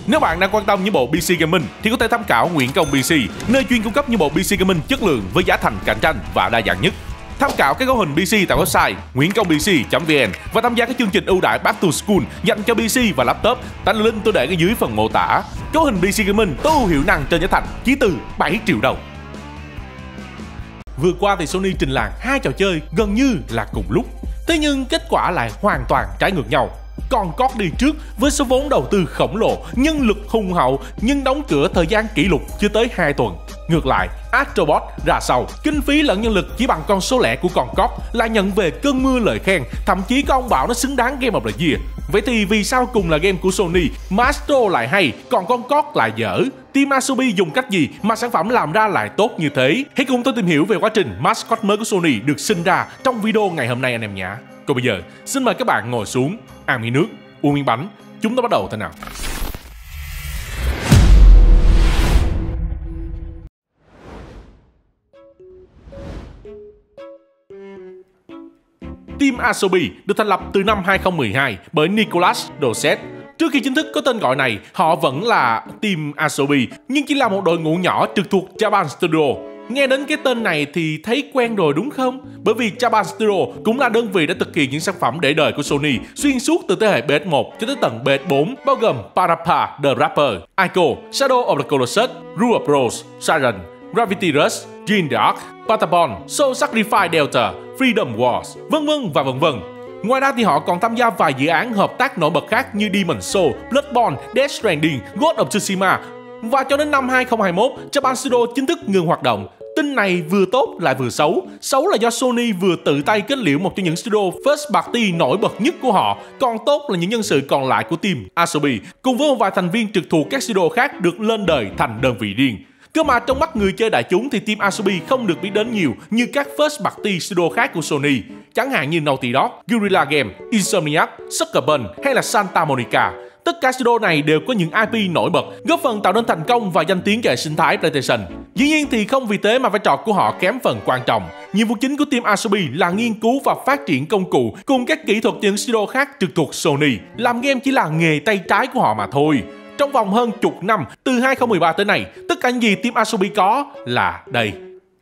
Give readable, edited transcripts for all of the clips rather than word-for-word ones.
Nếu bạn đang quan tâm những bộ PC gaming thì có thể tham khảo Nguyễn Công PC, nơi chuyên cung cấp những bộ PC gaming chất lượng với giá thành cạnh tranh và đa dạng nhất. Tham khảo các cấu hình PC tại website nguyenconpc.vn và tham gia các chương trình ưu đãi Back to School dành cho PC và laptop. Tag link tôi để ở dưới phần mô tả. Cấu hình PC gaming tối ưu hiệu năng trên giá thành chỉ từ 7 triệu đồng. Vừa qua thì Sony trình làng hai trò chơi gần như là cùng lúc. Thế nhưng kết quả lại hoàn toàn trái ngược nhau. Còn COD đi trước với số vốn đầu tư khổng lồ, nhân lực hùng hậu nhưng đóng cửa thời gian kỷ lục chưa tới 2 tuần. Ngược lại, Astrobot ra sau, kinh phí lẫn nhân lực chỉ bằng con số lẻ của con COD lại nhận về cơn mưa lời khen, thậm chí có ông bảo nó xứng đáng Game of the Year. Vậy thì vì sao cùng là game của Sony, Maestro lại hay, còn con COD lại dở? Team Asobi dùng cách gì mà sản phẩm làm ra lại tốt như thế? Hãy cùng tôi tìm hiểu về quá trình mascot mới của Sony được sinh ra trong video ngày hôm nay anh em nhé. Còn bây giờ, xin mời các bạn ngồi xuống, ăn miếng nước, uống miếng bánh, chúng ta bắt đầu thế nào. Team Asobi được thành lập từ năm 2012 bởi Nicolas Dosset. Trước khi chính thức có tên gọi này, họ vẫn là Team Asobi, nhưng chỉ là một đội ngũ nhỏ trực thuộc Japan Studio. Nghe đến cái tên này thì thấy quen rồi đúng không? Bởi vì Japan Studio cũng là đơn vị đã thực hiện những sản phẩm để đời của Sony xuyên suốt từ thế hệ PS1 cho tới tận PS4, bao gồm Parappa the Rapper, Ico, Shadow of the Colossus, Rule of Rose, Siren, Gravity Rush, Jean d'Arc, Patapon, Soul Sacrifice Delta, Freedom Wars, vân vân và vân vân. Ngoài ra thì họ còn tham gia vài dự án hợp tác nổi bật khác như Demon's Souls, Bloodborne, Death Stranding, Ghost of Tsushima. Và cho đến năm 2021, Japan Studio chính thức ngừng hoạt động. Tin này vừa tốt lại vừa xấu. Xấu là do Sony vừa tự tay kết liễu một trong những studio first party nổi bật nhất của họ. Còn tốt là những nhân sự còn lại của team Asobi cùng với một vài thành viên trực thuộc các studio khác được lên đời thành đơn vị riêng. Cơ mà trong mắt người chơi đại chúng thì team Asobi không được biết đến nhiều như các first party studio khác của Sony, chẳng hạn như Naughty Dog, Guerrilla Games, Insomniac, Sucker Punch hay là Santa Monica. Tất cả studio này đều có những IP nổi bật, góp phần tạo nên thành công và danh tiếng cho hệ sinh thái PlayStation. Dĩ nhiên thì không vì thế mà vai trò của họ kém phần quan trọng. Nhiệm vụ chính của team Asobi là nghiên cứu và phát triển công cụ cùng các kỹ thuật những studio khác trực thuộc Sony. Làm game chỉ là nghề tay trái của họ mà thôi. Trong vòng hơn chục năm, từ 2013 tới nay, tất cả những gì team Asobi có là đây.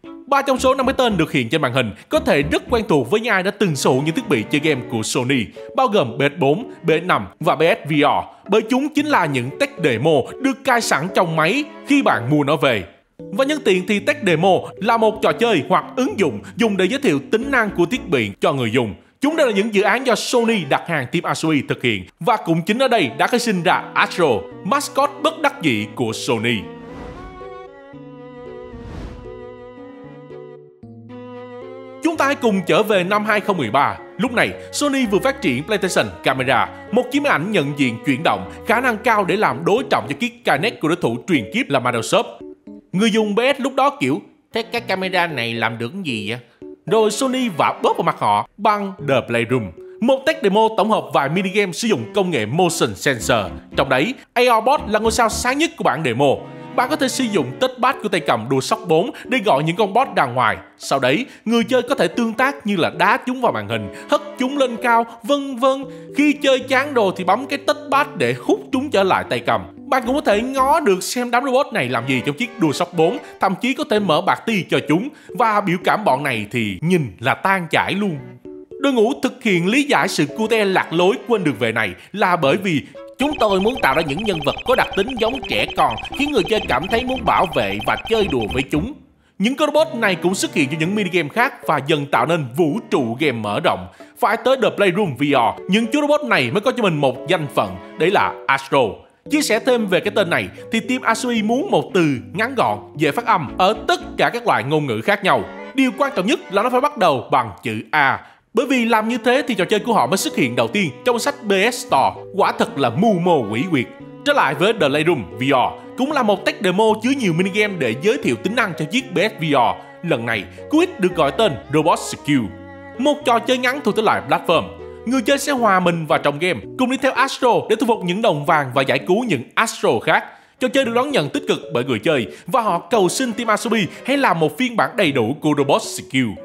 3 trong số 5 cái tên được hiện trên màn hình có thể rất quen thuộc với những ai đã từng sở hữu những thiết bị chơi game của Sony, bao gồm PS4, PS5 và PS VR, bởi chúng chính là những tech demo được cài sẵn trong máy khi bạn mua nó về. Và nhân tiện thì tech demo là một trò chơi hoặc ứng dụng dùng để giới thiệu tính năng của thiết bị cho người dùng. Chúng đều là những dự án do Sony đặt hàng team Asobi thực hiện, và cũng chính ở đây đã khai sinh ra Astro, mascot bất đắc dĩ của Sony. Chúng ta hãy cùng trở về năm 2013. Lúc này, Sony vừa phát triển PlayStation Camera, một chiếc máy ảnh nhận diện chuyển động, khả năng cao để làm đối trọng cho chiếc Kinect của đối thủ truyền kiếp là Microsoft. Người dùng PS lúc đó kiểu, thế cái camera này làm được cái gì vậy? Rồi Sony vả bóp vào mặt họ bằng The Playroom, một tech demo tổng hợp vài minigame sử dụng công nghệ motion sensor. Trong đấy, ARBot là ngôi sao sáng nhất của bản demo. Bạn có thể sử dụng touchpad của tay cầm DualShock 4 để gọi những con boss ra ngoài. Sau đấy, người chơi có thể tương tác như là đá chúng vào màn hình, hất chúng lên cao, vân vân. Khi chơi chán đồ thì bấm cái touchpad để hút chúng trở lại tay cầm. Bạn cũng có thể ngó được xem đám robot này làm gì trong chiếc DualShock 4, thậm chí có thể mở party cho chúng. Và biểu cảm bọn này thì nhìn là tan chảy luôn. Đội ngũ thực hiện lý giải sự cute lạc lối quên được về này là bởi vì chúng tôi muốn tạo ra những nhân vật có đặc tính giống trẻ con, khiến người chơi cảm thấy muốn bảo vệ và chơi đùa với chúng. Những con robot này cũng xuất hiện trong những minigame khác và dần tạo nên vũ trụ game mở rộng. Phải tới The Playroom VR, những chú robot này mới có cho mình một danh phận, đấy là Astro. Chia sẻ thêm về cái tên này thì team Asobi muốn một từ ngắn gọn, dễ phát âm ở tất cả các loại ngôn ngữ khác nhau. Điều quan trọng nhất là nó phải bắt đầu bằng chữ A. Bởi vì làm như thế thì trò chơi của họ mới xuất hiện đầu tiên trong sách PS Store. Quả thật là mưu mô quỷ quyệt. Trở lại với The Playroom VR, cũng là một tech demo chứa nhiều minigame để giới thiệu tính năng cho chiếc PS VR. Lần này, Quid được gọi tên Robot Skill, một trò chơi ngắn thuộc thể loại platform. Người chơi sẽ hòa mình vào trong game, cùng đi theo Astro để thu phục những đồng vàng và giải cứu những Astro khác. Trò chơi được đón nhận tích cực bởi người chơi và họ cầu xin team Asobi hãy làm một phiên bản đầy đủ của Robot Skill.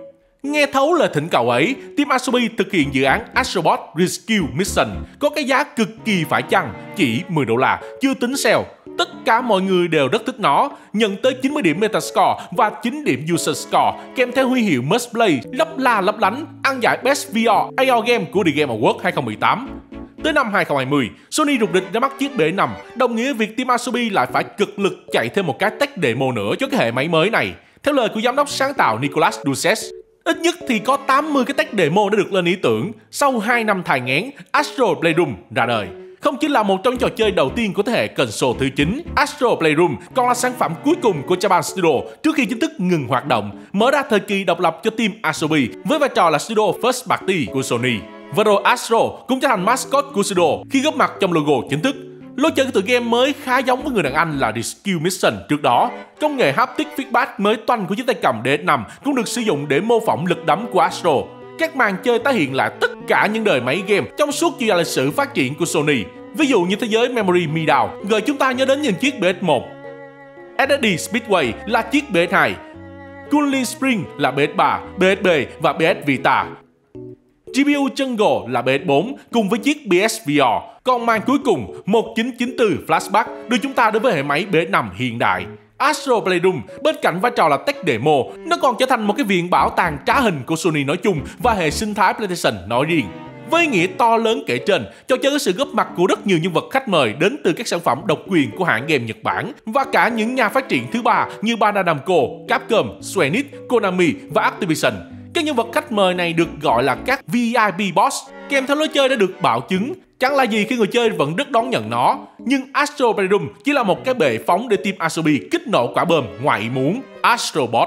Nghe thấu lời thỉnh cầu ấy, team Asobi thực hiện dự án Astrobot Rescue Mission có cái giá cực kỳ phải chăng, chỉ $10, chưa tính sale. Tất cả mọi người đều rất thích nó, nhận tới 90 điểm Metascore và 9 điểm User Score, kèm theo huy hiệu Must Play lấp la lấp lánh, ăn giải Best VR AR Game của The Game Awards 2018. Tới năm 2020, Sony rục rịch ra mắt chiếc PS5, đồng nghĩa việc team Asobi lại phải cực lực chạy thêm một cái tech demo nữa cho cái hệ máy mới này. Theo lời của giám đốc sáng tạo Nicolas Dusset, ít nhất thì có 80 cái tech demo đã được lên ý tưởng sau 2 năm thai nghén. Astro Playroom ra đời. Không chỉ là một trong những trò chơi đầu tiên của thế hệ console thứ 9, Astro Playroom còn là sản phẩm cuối cùng của Japan Studio trước khi chính thức ngừng hoạt động, mở ra thời kỳ độc lập cho team Asobi với vai trò là studio first party của Sony. Và rồi Astro cũng trở thành mascot của studio khi góp mặt trong logo chính thức. Lối chơi của tựa game mới khá giống với người đàn anh là Rescue Mission trước đó. Công nghệ haptic feedback mới toanh của chiếc tay cầm DS5 cũng được sử dụng để mô phỏng lực đấm của Astro. Các màn chơi tái hiện lại tất cả những đời máy game trong suốt chiều dài lịch sử phát triển của Sony. Ví dụ như thế giới Memory Midao gợi chúng ta nhớ đến những chiếc PS1, SSD Speedway là chiếc PS2, Cooling Spring là PS3, PSP và PS Vita. GPU Jungle là PS4 cùng với chiếc PSVR. Còn màn cuối cùng 1994 Flashback đưa chúng ta đến với hệ máy PS5 hiện đại. Astro Playroom bên cạnh vai trò là tech demo, nó còn trở thành một cái viện bảo tàng trá hình của Sony nói chung và hệ sinh thái PlayStation nói riêng. Với nghĩa to lớn kể trên, trò chơi có sự góp mặt của rất nhiều nhân vật khách mời đến từ các sản phẩm độc quyền của hãng game Nhật Bản và cả những nhà phát triển thứ ba như Bandai Namco, Capcom, Square Enix, Konami và Activision. Các nhân vật khách mời này được gọi là các VIP Boss, kèm theo lối chơi đã được bảo chứng. Chẳng là gì khi người chơi vẫn rất đón nhận nó, nhưng Astro Playroom chỉ là một cái bệ phóng để team Asobi kích nổ quả bom ngoài ý muốn, Astrobot.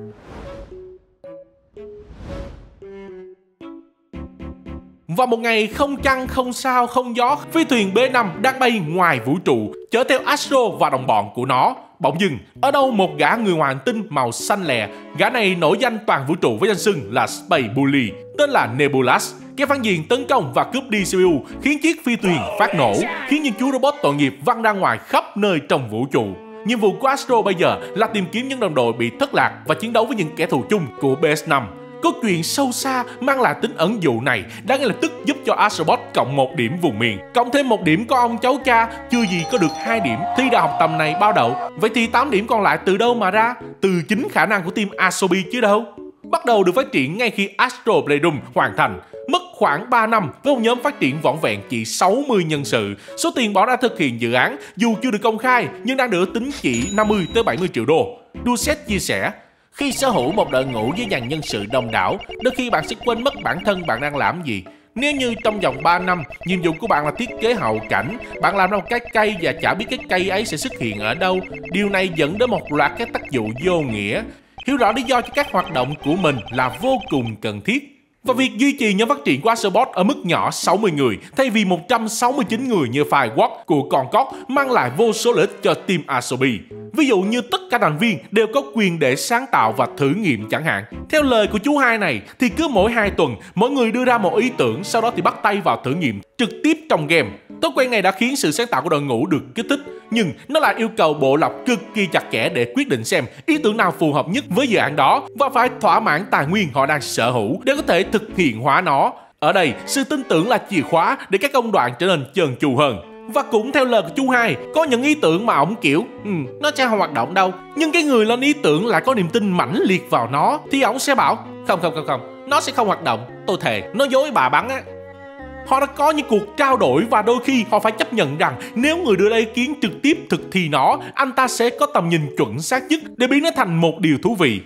Và một ngày không trăng, không sao, không gió, phi thuyền B5 đang bay ngoài vũ trụ, chở theo Astro và đồng bọn của nó. Bỗng dưng, ở đâu một gã người ngoài hành tinh màu xanh lè, gã này nổi danh toàn vũ trụ với danh xưng là Space Bully, tên là Nebulas. Cái phản diện tấn công và cướp đi CPU khiến chiếc phi thuyền phát nổ, khiến những chú robot tội nghiệp văng ra ngoài khắp nơi trong vũ trụ. Nhiệm vụ của Astro bây giờ là tìm kiếm những đồng đội bị thất lạc và chiến đấu với những kẻ thù chung của PS5. Câu chuyện sâu xa mang lại tính ẩn dụ này đã ngay lập tức giúp cho Astrobot cộng 1 điểm vùng miền, cộng thêm 1 điểm có ông cháu cha, chưa gì có được 2 điểm, thi đại học tầm này bao đậu. Vậy thì 8 điểm còn lại từ đâu mà ra? Từ chính khả năng của team Asobi chứ đâu. Bắt đầu được phát triển ngay khi Astro Playroom hoàn thành, mất khoảng 3 năm với một nhóm phát triển vỏn vẹn chỉ 60 nhân sự. Số tiền bỏ ra thực hiện dự án dù chưa được công khai nhưng đang được ước tính chỉ 50 tới 70 triệu đô. Dusset chia sẻ: khi sở hữu một đội ngũ với dàn nhân sự đông đảo, đôi khi bạn sẽ quên mất bản thân bạn đang làm gì. Nếu như trong vòng 3 năm, nhiệm vụ của bạn là thiết kế hậu cảnh, bạn làm ra một cái cây và chả biết cái cây ấy sẽ xuất hiện ở đâu, điều này dẫn đến một loạt các tác dụng vô nghĩa. Hiểu rõ lý do cho các hoạt động của mình là vô cùng cần thiết. Và việc duy trì nhóm phát triển của Astrobot ở mức nhỏ 60 người thay vì 169 người như Firewalk của Concord mang lại vô số lợi ích cho team Asobi. Ví dụ như tất cả thành viên đều có quyền để sáng tạo và thử nghiệm chẳng hạn. Theo lời của chú hai này thì cứ mỗi 2 tuần mỗi người đưa ra một ý tưởng, sau đó thì bắt tay vào thử nghiệm trực tiếp trong game. Thói quen này đã khiến sự sáng tạo của đội ngũ được kích thích, nhưng nó lại yêu cầu bộ lọc cực kỳ chặt chẽ để quyết định xem ý tưởng nào phù hợp nhất với dự án đó và phải thỏa mãn tài nguyên họ đang sở hữu để có thể thực hiện hóa nó. Ở đây, sự tin tưởng là chìa khóa để các công đoạn trở nên trơn tru hơn. Và cũng theo lời của chú hai, có những ý tưởng mà ổng kiểu nó sẽ không hoạt động đâu, nhưng cái người lên ý tưởng lại có niềm tin mãnh liệt vào nó thì ổng sẽ bảo không, nó sẽ không hoạt động, tôi thề nó dối bà bắn á. Họ đã có những cuộc trao đổi và đôi khi họ phải chấp nhận rằng nếu người đưa ra ý kiến trực tiếp thực thi nó, anh ta sẽ có tầm nhìn chuẩn xác nhất để biến nó thành một điều thú vị.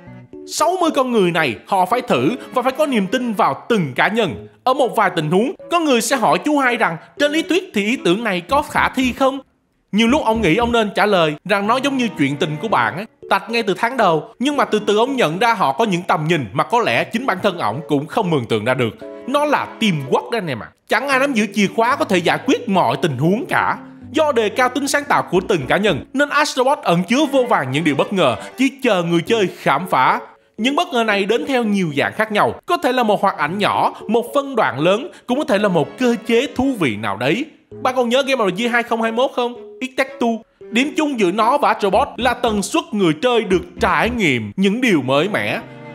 60 con người này họ phải thử và phải có niềm tin vào từng cá nhân. Ở một vài tình huống, có người sẽ hỏi chú hai rằng trên lý thuyết thì ý tưởng này có khả thi không? Nhiều lúc ông nghĩ ông nên trả lời rằng nó giống như chuyện tình của bạn ấy, tạch ngay từ tháng đầu, nhưng mà từ từ ông nhận ra họ có những tầm nhìn mà có lẽ chính bản thân ổng cũng không mường tượng ra được. Nó là teamwork đó anh em ạ. Chẳng ai nắm giữ chìa khóa có thể giải quyết mọi tình huống cả. Do đề cao tính sáng tạo của từng cá nhân nên Astrobot ẩn chứa vô vàn những điều bất ngờ chỉ chờ người chơi khám phá. Những bất ngờ này đến theo nhiều dạng khác nhau, có thể là một hoạt ảnh nhỏ, một phân đoạn lớn, cũng có thể là một cơ chế thú vị nào đấy. Bạn còn nhớ Game of the Year 2021 không? It Takes Two. Điểm chung giữa nó và Astrobot là tần suất người chơi được trải nghiệm những điều mới mẻ.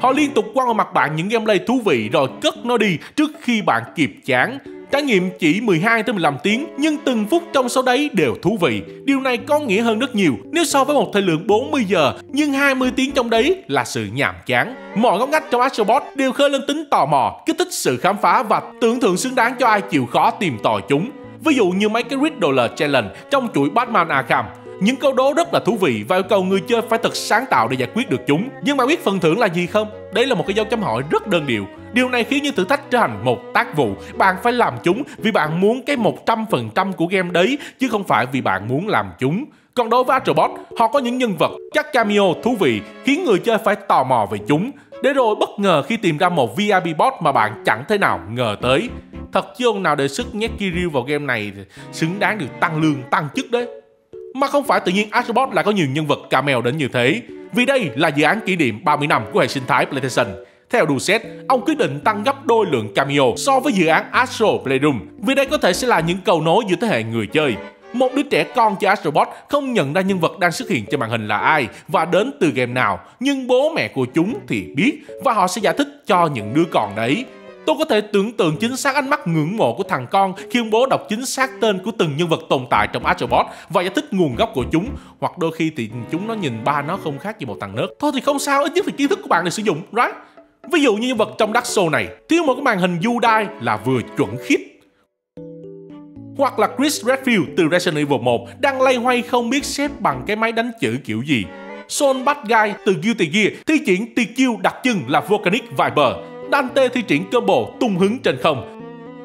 Họ liên tục quăng vào mặt bạn những gameplay thú vị rồi cất nó đi trước khi bạn kịp chán. Trải nghiệm chỉ 12 tới 15 tiếng nhưng từng phút trong số đấy đều thú vị. Điều này có nghĩa hơn rất nhiều nếu so với một thời lượng 40 giờ nhưng 20 tiếng trong đấy là sự nhàm chán. Mọi ngóc ngách trong Astro Bot đều khơi lên tính tò mò, kích thích sự khám phá và tưởng thưởng xứng đáng cho ai chịu khó tìm tòi chúng. Ví dụ như mấy cái Riddler Challenge trong chuỗi Batman Arkham. Những câu đố rất là thú vị và yêu cầu người chơi phải thật sáng tạo để giải quyết được chúng. Nhưng bạn biết phần thưởng là gì không? Đấy là một cái dấu chấm hỏi rất đơn điệu. Điều này khiến những thử thách trở thành một tác vụ. Bạn phải làm chúng vì bạn muốn cái 100% của game đấy chứ không phải vì bạn muốn làm chúng. Còn đối với Astro Bot, họ có những nhân vật, các cameo thú vị khiến người chơi phải tò mò về chúng. Để rồi bất ngờ khi tìm ra một VIP bot mà bạn chẳng thể nào ngờ tới. Thật chứ ông nào đề xuất nhét Kiryu vào game này thì xứng đáng được tăng lương, tăng chức đấy. Mà không phải tự nhiên Astro Bot lại có nhiều nhân vật cameo đến như thế. Vì đây là dự án kỷ niệm 30 năm của hệ sinh thái PlayStation. Theo Duset, ông quyết định tăng gấp đôi lượng cameo so với dự án Astro Playroom vì đây có thể sẽ là những cầu nối giữa thế hệ người chơi. Một đứa trẻ con chơi Astro Bot không nhận ra nhân vật đang xuất hiện trên màn hình là ai và đến từ game nào, nhưng bố mẹ của chúng thì biết và họ sẽ giải thích cho những đứa con đấy. Tôi có thể tưởng tượng chính xác ánh mắt ngưỡng mộ của thằng con khi ông bố đọc chính xác tên của từng nhân vật tồn tại trong Astro Bot và giải thích nguồn gốc của chúng. Hoặc đôi khi thì chúng nó nhìn ba nó không khác gì một thằng nớt. Thôi thì không sao, ít nhất thì kiến thức của bạn được sử dụng, right? Ví dụ như nhân vật trong Dark Souls này thiếu một cái màn hình Udai là vừa chuẩn khít. Hoặc là Chris Redfield từ Resident Evil 1 đang loay hoay không biết xếp bằng cái máy đánh chữ kiểu gì. Sol Badguy từ Guilty Gear thi triển tuyệt chiêu đặc trưng là Volcanic Viper. Dante thi triển combo tung hứng trên không.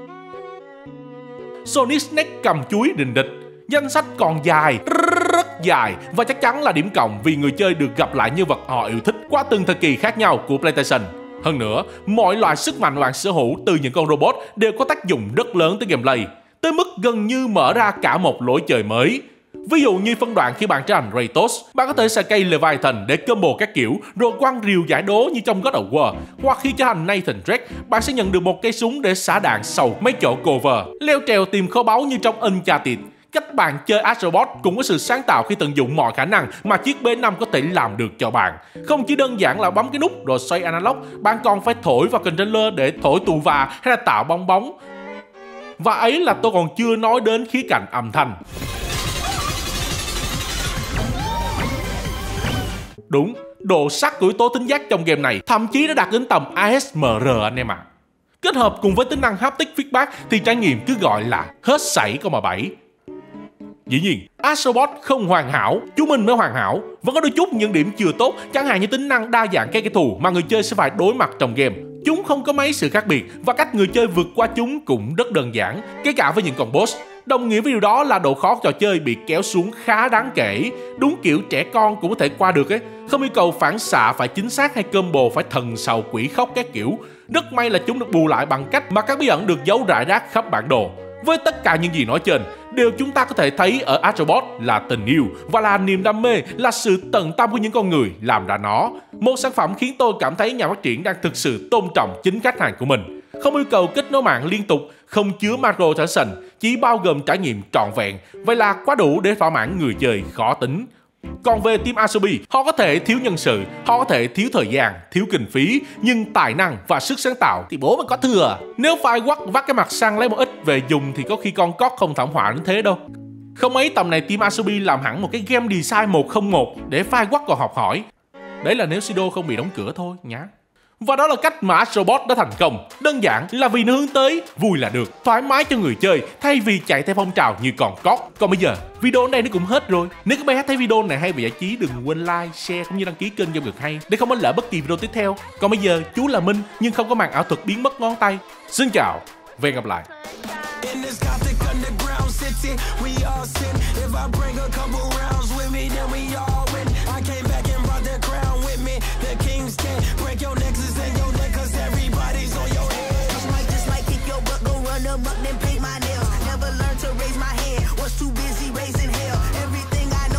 Sonic Snake cầm chuối đình địch. Danh sách còn dài, rất dài và chắc chắn là điểm cộng vì người chơi được gặp lại nhân vật họ yêu thích qua từng thời kỳ khác nhau của PlayStation. Hơn nữa, mọi loại sức mạnh bạn sở hữu từ những con robot đều có tác dụng rất lớn tới gameplay, tới mức gần như mở ra cả một lối chơi mới. Ví dụ như phân đoạn khi bạn trở thành Kratos, bạn có thể xài cây Leviathan để combo các kiểu rồi quăng rìu giải đố như trong God of War. Hoặc khi trở thành Nathan Drake, bạn sẽ nhận được một cây súng để xả đạn sâu mấy chỗ cover, leo trèo tìm kho báu như trong Uncharted. Cách bạn chơi Astro Bot cũng có sự sáng tạo khi tận dụng mọi khả năng mà chiếc B5 có thể làm được cho bạn. Không chỉ đơn giản là bấm cái nút rồi xoay analog, bạn còn phải thổi vào controller để thổi tù và hay là tạo bong bóng. Và ấy là tôi còn chưa nói đến khía cạnh âm thanh. Đúng, độ sắc của yếu tố thính giác trong game này thậm chí đã đạt đến tầm ASMR anh em ạ. Kết hợp cùng với tính năng haptic feedback thì trải nghiệm cứ gọi là hết sảy con mà bảy. Dĩ nhiên, Astro Bot không hoàn hảo, chúng mình mới hoàn hảo. Vẫn có đôi chút những điểm chưa tốt, chẳng hạn như tính năng đa dạng các kẻ thù mà người chơi sẽ phải đối mặt trong game. Chúng không có mấy sự khác biệt và cách người chơi vượt qua chúng cũng rất đơn giản, kể cả với những con boss. Đồng nghĩa với điều đó là độ khó của trò chơi bị kéo xuống khá đáng kể. Đúng kiểu trẻ con cũng có thể qua được ấy. Không yêu cầu phản xạ phải chính xác hay combo phải thần sầu quỷ khóc các kiểu. Rất may là chúng được bù lại bằng cách mà các bí ẩn được giấu rải rác khắp bản đồ. Với tất cả những gì nói trên, điều chúng ta có thể thấy ở Astro Bot là tình yêu và là niềm đam mê, là sự tận tâm của những con người làm ra nó. Một sản phẩm khiến tôi cảm thấy nhà phát triển đang thực sự tôn trọng chính khách hàng của mình. Không yêu cầu kết nối mạng liên tục, không chứa microtransaction, chỉ bao gồm trải nghiệm trọn vẹn. Vậy là quá đủ để thỏa mãn người chơi khó tính. Còn về team Asobi, họ có thể thiếu nhân sự, họ có thể thiếu thời gian, thiếu kinh phí, nhưng tài năng và sức sáng tạo thì bố mình có thừa. Nếu phải vắt cái mặt sang lấy một ít về dùng thì có khi con cóc không thảm họa đến thế đâu. Không mấy tầm này team Asobi làm hẳn một cái game design 101 để Firewatch còn học hỏi. Đấy là nếu Sido không bị đóng cửa thôi nhá. Và đó là cách mà Astro Bot đã thành công. Đơn giản là vì nó hướng tới vui là được, thoải mái cho người chơi thay vì chạy theo phong trào như con cóc. Còn bây giờ, video này nó cũng hết rồi. Nếu các bé thấy video này hay về giải trí, đừng quên like, share cũng như đăng ký kênh cho việc hay để không bỏ lỡ bất kỳ video tiếp theo. Còn bây giờ, chú là Minh nhưng không có màn ảo thuật biến mất ngón tay. Xin chào và hẹn gặp lại. Break your neck.